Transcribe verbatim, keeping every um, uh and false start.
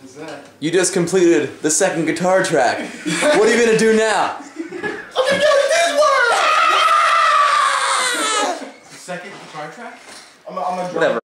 What's that? You just completed the second guitar track. What are you gonna do now? I'm gonna go to this one! Second guitar track? I'm a, I'm a drummer. Whatever.